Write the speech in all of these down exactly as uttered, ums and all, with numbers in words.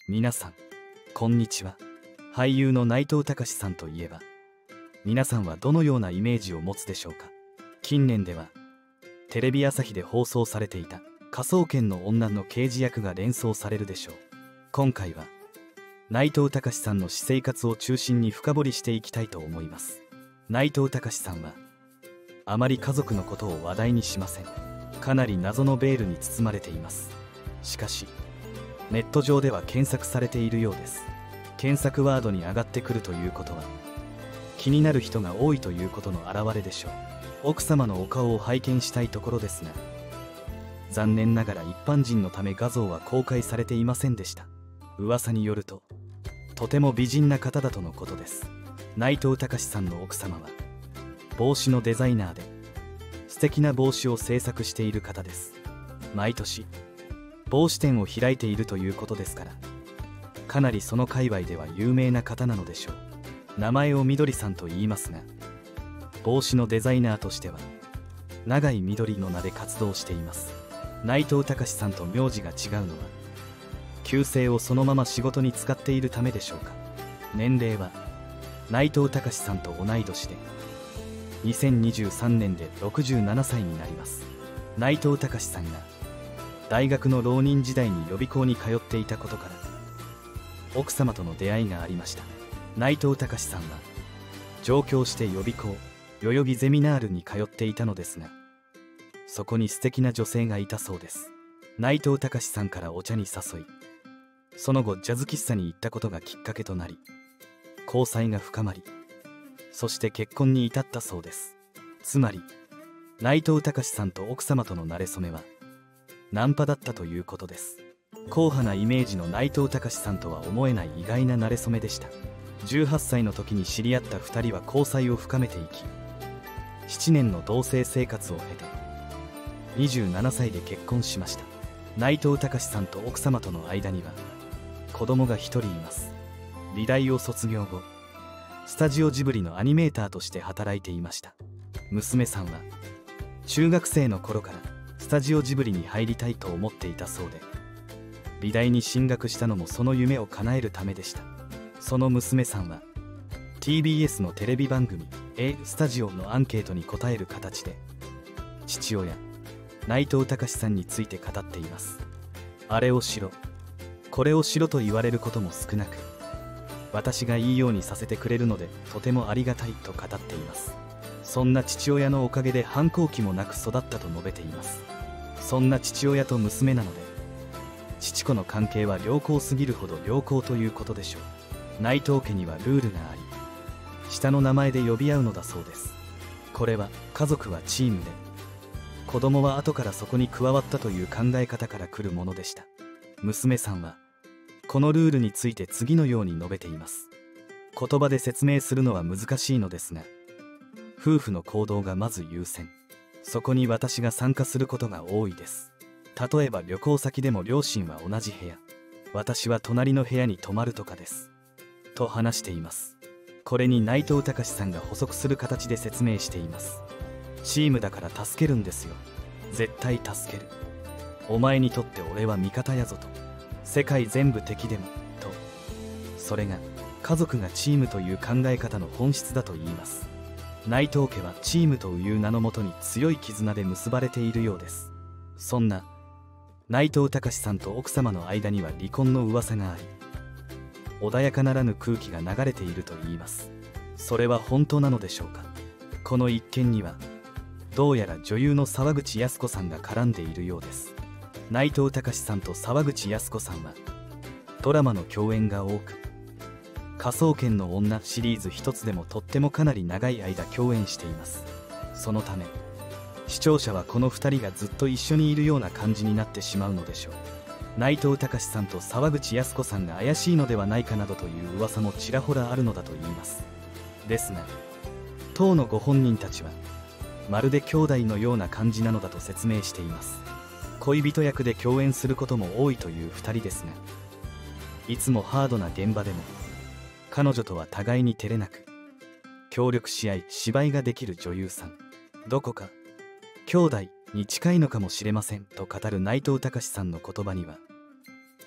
皆さんこんにちは。俳優の内藤剛志さんといえば、皆さんはどのようなイメージを持つでしょうか。近年ではテレビ朝日で放送されていた科捜研の女の刑事役が連想されるでしょう。今回は内藤剛志さんの私生活を中心に深掘りしていきたいと思います。内藤剛志さんはあまり家族のことを話題にしません。かなり謎のベールに包まれています。しかしネット上では検索されているようです。検索ワードに上がってくるということは気になる人が多いということの表れでしょう。奥様のお顔を拝見したいところですが、残念ながら一般人のため画像は公開されていませんでした。噂によるととても美人な方だとのことです。内藤剛志さんの奥様は帽子のデザイナーで素敵な帽子を制作している方です。毎年帽子店を開いているということですから、かなりその界隈では有名な方なのでしょう。名前をみどりさんと言いますが、帽子のデザイナーとしては永井みどりの名で活動しています。内藤剛志さんと名字が違うのは旧姓をそのまま仕事に使っているためでしょうか。年齢は内藤剛志さんと同い年でにせんにじゅうさんねんでろくじゅうななさいになります。内藤剛志さんが大学の浪人時代に予備校に通っていたことから奥様との出会いがありました。内藤剛志さんは上京して予備校代々木ゼミナールに通っていたのですが、そこに素敵な女性がいたそうです。内藤剛志さんからお茶に誘い、その後ジャズ喫茶に行ったことがきっかけとなり交際が深まり、そして結婚に至ったそうです。つまり内藤剛志さんと奥様との馴れ初めはナンパだったということです。硬派なイメージの内藤剛志さんとは思えない意外な馴れ初めでした。じゅうはっさいの時に知り合ったふたりは交際を深めていき、ななねんの同棲生活を経てにじゅうななさいで結婚しました。内藤剛志さんと奥様との間には子供がひとりいます。美大を卒業後スタジオジブリのアニメーターとして働いていました。娘さんは中学生の頃からスタジオジブリに入りたいと思っていたそうで、美大に進学したのもその夢を叶えるためでした。その娘さんは ティービーエス のテレビ番組 A スタジオのアンケートに答える形で父親内藤剛志さんについて語っています。あれをしろこれをしろと言われることも少なく、私がいいようにさせてくれるのでとてもありがたいと語っています。そんな父親のおかげで反抗期もなく育ったと述べています。そんな父親と娘なので父子の関係は良好すぎるほど良好ということでしょう。内藤家にはルールがあり、下の名前で呼び合うのだそうです。これは家族はチームで子供は後からそこに加わったという考え方から来るものでした。娘さんはこのルールについて次のように述べています。言葉で説明するのは難しいのですが、夫婦の行動がまず優先。そこに私が参加することが多いです。例えば旅行先でも両親は同じ部屋、私は隣の部屋に泊まるとかですと話しています。これに内藤剛志さんが補足する形で説明しています。チームだから助けるんですよ。絶対助ける。お前にとって俺は味方やぞと。世界全部敵でもと。それが家族がチームという考え方の本質だと言います。内藤家はチームという名のもとに強い絆で結ばれているようです。そんな内藤剛志さんと奥様の間には離婚の噂があり、穏やかならぬ空気が流れているといいます。それは本当なのでしょうか。この一件にはどうやら女優の沢口靖子さんが絡んでいるようです。内藤剛志さんと沢口靖子さんはドラマの共演が多く、科捜研の女シリーズ一つでもとってもかなり長い間共演しています。そのため視聴者はこのふたりがずっと一緒にいるような感じになってしまうのでしょう。内藤剛志さんと沢口靖子さんが怪しいのではないかなどという噂もちらほらあるのだといいます。ですが当のご本人たちはまるで兄弟のような感じなのだと説明しています。恋人役で共演することも多いというふたりですが、いつもハードな現場でも彼女とは互いに照れなく協力し合い芝居ができる女優さん。どこか兄弟に近いのかもしれませんと語る内藤剛志さんの言葉には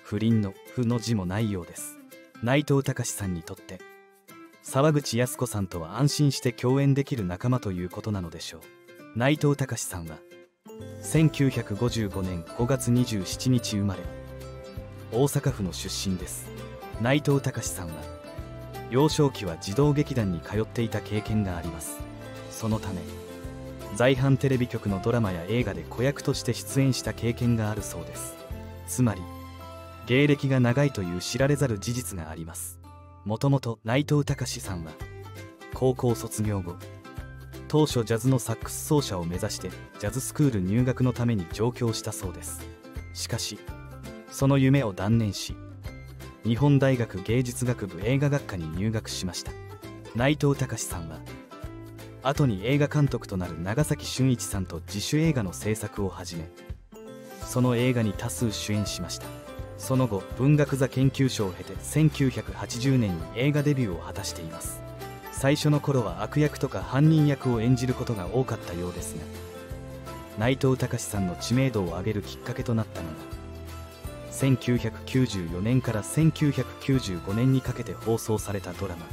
不倫の「不」の字もないようです。内藤剛志さんにとって沢口靖子さんとは安心して共演できる仲間ということなのでしょう。内藤剛志さんはせんきゅうひゃくごじゅうごねんごがつにじゅうしちにち生まれ、大阪府の出身です。内藤剛志さんは幼少期は児童劇団に通っていた経験があります。そのため在阪テレビ局のドラマや映画で子役として出演した経験があるそうです。つまり芸歴が長いという知られざる事実があります。もともと内藤剛志さんは高校卒業後、当初ジャズのサックス奏者を目指してジャズスクール入学のために上京したそうです。しかしその夢を断念し、日本大学芸術学部映画学科に入学しました。内藤剛志さんは後に映画監督となる長崎俊一さんと自主映画の制作を始め、その映画に多数主演しました。その後文学座研究所を経てせんきゅうひゃくはちじゅうねんに映画デビューを果たしています。最初の頃は悪役とか犯人役を演じることが多かったようですが、内藤剛志さんの知名度を上げるきっかけとなったのがせんきゅうひゃくきゅうじゅうよねんからせんきゅうひゃくきゅうじゅうごねんにかけて放送されたドラマ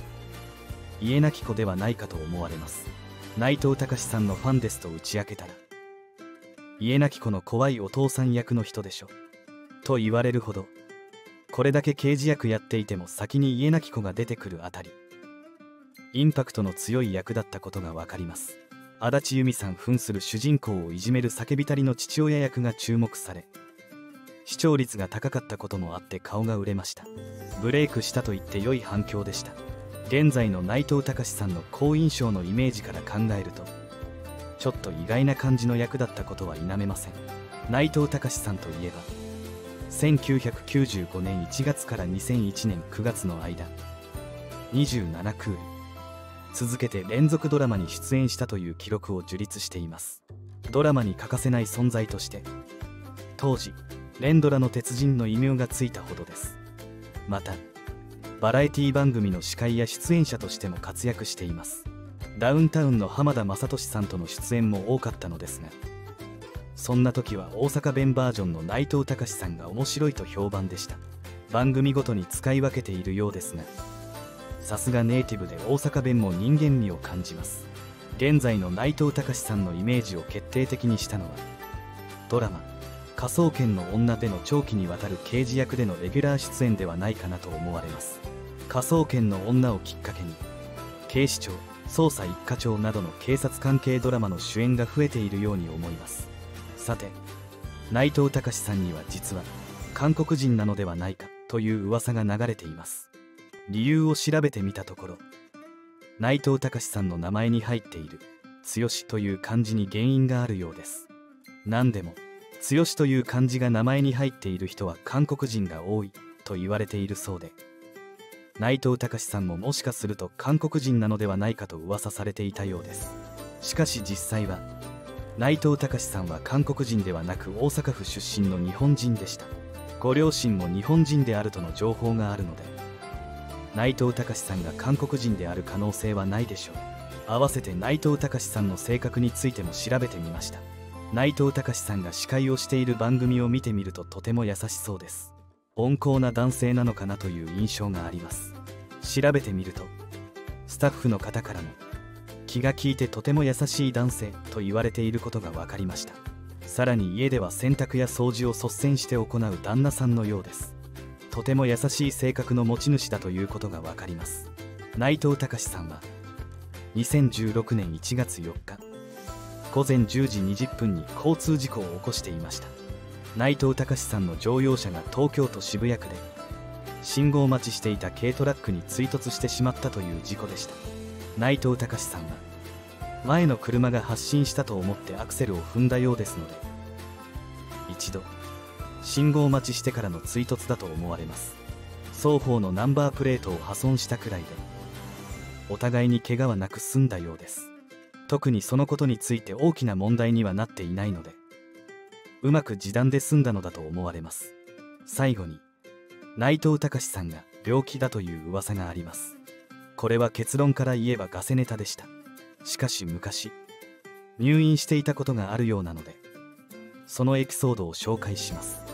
「家なき子」ではないかと思われます。内藤剛志さんのファンですと打ち明けたら、家なき子の怖いお父さん役の人でしょと言われるほど、これだけ刑事役やっていても先に家なき子が出てくるあたり、インパクトの強い役だったことが分かります。足立由美さん扮する主人公をいじめる叫びたりの父親役が注目され、視聴率が高かったこともあって顔が売れました。ブレイクしたと言って良い反響でした。現在の内藤剛志さんの好印象のイメージから考えると、ちょっと意外な感じの役だったことは否めません。内藤剛志さんといえばせんきゅうひゃくきゅうじゅうごねんいちがつからにせんいちねんくがつの間、にじゅうななクール続けて連続ドラマに出演したという記録を樹立しています。ドラマに欠かせない存在として当時連ドラの鉄人の異名がついたほどです。またバラエティ番組の司会や出演者としても活躍しています。ダウンタウンの浜田雅俊さんとの出演も多かったのですが、そんな時は大阪弁バージョンの内藤剛志さんが面白いと評判でした。番組ごとに使い分けているようですが、さすがネイティブで大阪弁も人間味を感じます。現在の内藤剛志さんのイメージを決定的にしたのはドラマ「科捜研の女」での長期にわたる刑事役でのレギュラー出演ではないかなと思われます。科捜研の女をきっかけに警視庁、捜査一課長などの警察関係ドラマの主演が増えているように思います。さて内藤剛志さんには実は韓国人なのではないかという噂が流れています。理由を調べてみたところ、内藤剛志さんの名前に入っている剛という漢字に原因があるようです。何でも剛という漢字が名前に入っている人は韓国人が多いと言われているそうで、内藤剛志さんももしかすると韓国人なのではないかと噂されていたようです。しかし実際は内藤剛志さんは韓国人ではなく大阪府出身の日本人でした。ご両親も日本人であるとの情報があるので、内藤剛志さんが韓国人である可能性はないでしょう。合わせて内藤剛志さんの性格についても調べてみました。内藤剛志さんが司会をしている番組を見てみるととても優しそうです。温厚な男性なのかなという印象があります。調べてみるとスタッフの方からも気が利いてとても優しい男性と言われていることが分かりました。さらに家では洗濯や掃除を率先して行う旦那さんのようです。とても優しい性格の持ち主だということが分かります。内藤剛志さんはにせんじゅうろくねんいちがつよっかごぜんじゅうじにじゅっぷんに交通事故を起こしていました。内藤剛志さんの乗用車が東京都渋谷区で信号待ちしていた軽トラックに追突してしまったという事故でした。内藤剛志さんは前の車が発進したと思ってアクセルを踏んだようですので、一度信号待ちしてからの追突だと思われます。双方のナンバープレートを破損したくらいでお互いに怪我はなく済んだようです。特にそのことについて大きな問題にはなっていないので、うまく示談で済んだのだと思われます。最後に内藤剛志さんが病気だという噂があります。これは結論から言えばガセネタでした。しかし昔入院していたことがあるようなので、そのエピソードを紹介します。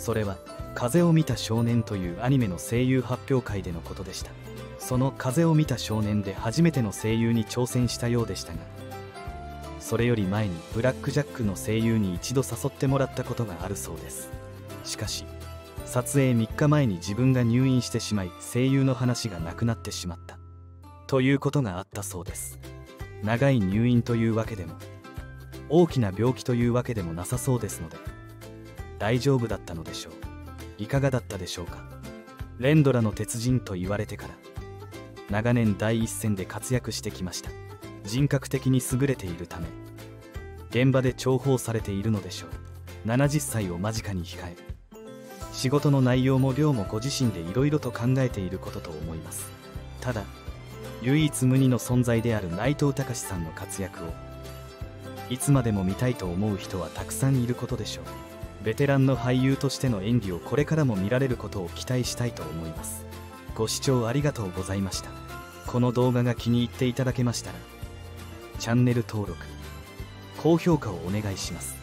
それは「風を見た少年」というアニメの声優発表会でのことでした。その「風を見た少年」で初めての声優に挑戦したようでしたが、それより前にブラックジャックの声優に一度誘ってもらったことがあるそうです。しかし撮影みっかまえに自分が入院してしまい、声優の話がなくなってしまったということがあったそうです。長い入院というわけでも大きな病気というわけでもなさそうですので、大丈夫だったのでしょう。いかがだったでしょうか。連ドラの鉄人と言われてから長年第一線で活躍してきました。人格的に優れているため現場で重宝されているのでしょう。ななじゅっさいを間近に控え、仕事の内容も量もご自身でいろいろと考えていることと思います。ただ唯一無二の存在である内藤剛志さんの活躍をいつまでも見たいと思う人はたくさんいることでしょう。ベテランの俳優としての演技をこれからも見られることを期待したいと思います。ご視聴ありがとうございました。この動画が気に入っていただけましたらチャンネル登録、高評価をお願いします。